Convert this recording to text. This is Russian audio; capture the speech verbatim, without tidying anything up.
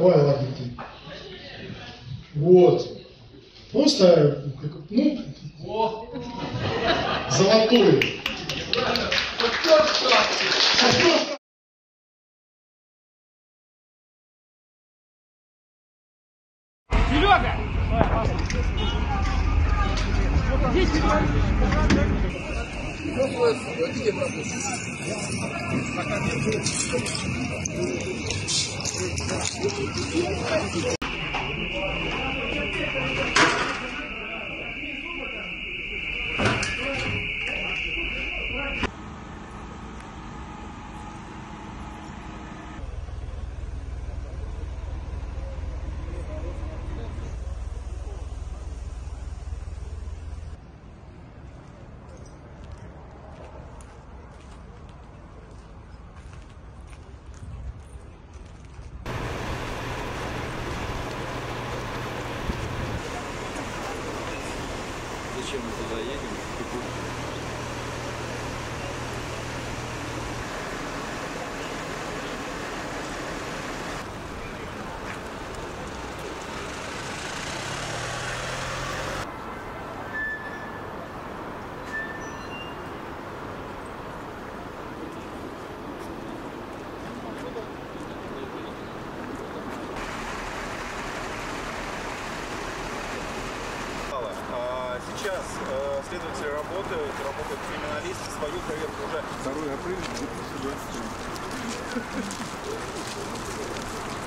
Давай, ладно, ты. Вот. Просто, ну, золотой. Серега! Здесь Зачем мы туда едем? Сейчас э, следователи работают, работают криминалисты, свою проверку уже. второго апреля две тысячи двадцать три.